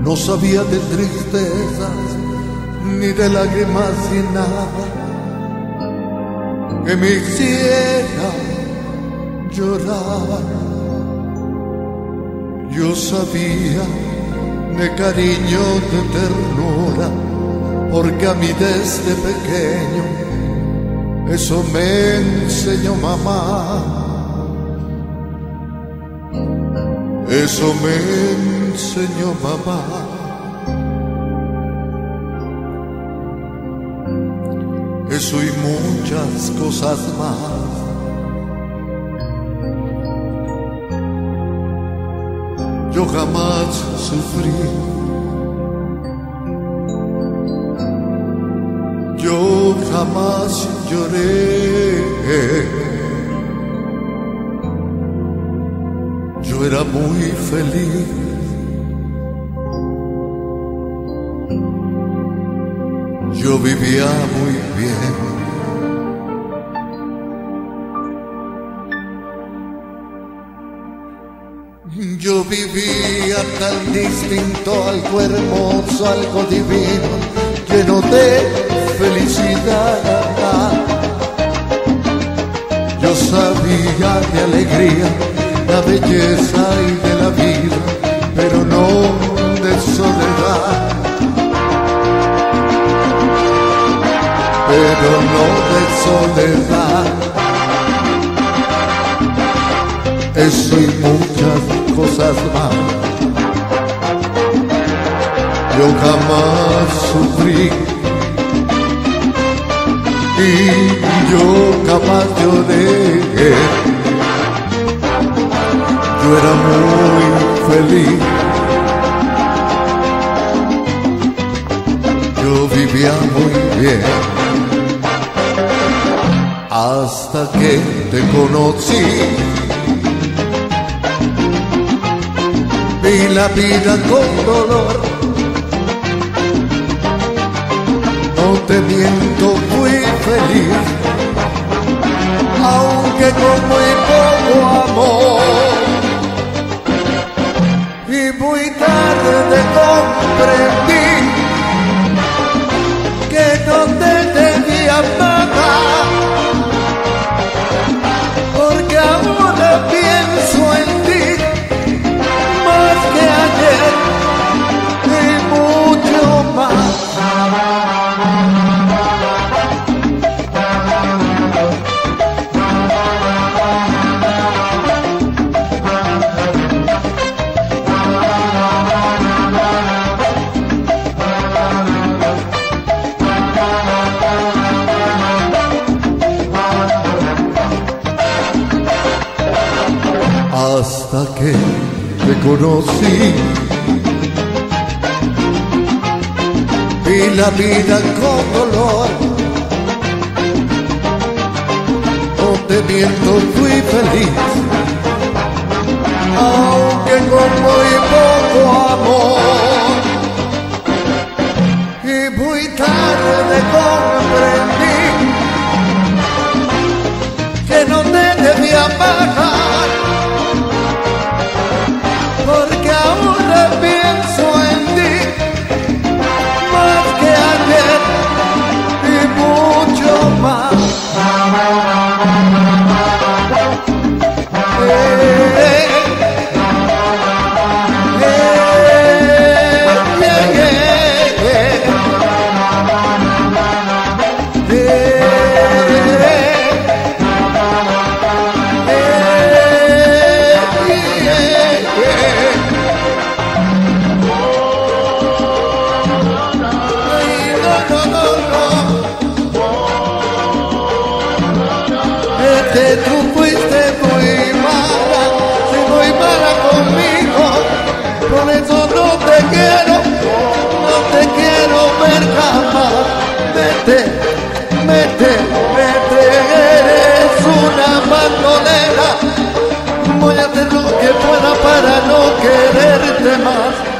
No sabía de tristezas ni de lágrimas ni nada que me hiciera llorar. Yo sabía de cariño, de ternura, porque a mí desde pequeño eso me enseñó mamá. Eso me enseñó mamá. Eso y muchas cosas más. Yo jamás sufrí, yo jamás lloré. Yo era muy feliz. Yo vivía muy bien. Yo vivía tan distinto, algo hermoso, algo divino, lleno de felicidad. Yo sabía de alegría, la belleza y de la vida, pero no de soledad. Pero no de soledad. Eso y muchas cosas más. Yo jamás sufrí y yo jamás lloré. Yo era muy feliz. Yo vivía muy bien. Hasta que te conocí, vi la vida con dolor. No te miento, fui feliz, aunque con muy poco amor. Y muy tarde comprendí que no te debía pagar, porque ahora pienso en ti más que ayer y mucho más. Hasta que te conocí, vi la vida con dolor. No te miento, fui feliz, aunque con muy poco amor. Y muy tarde comprendí que no te debía pagar, porque ahora pienso en ti más que ayer y mucho más. Tú fuiste muy mala conmigo, por eso no te quiero ver jamás. Vete, eres una bandolera. Voy a hacer lo que pueda para no quererte más.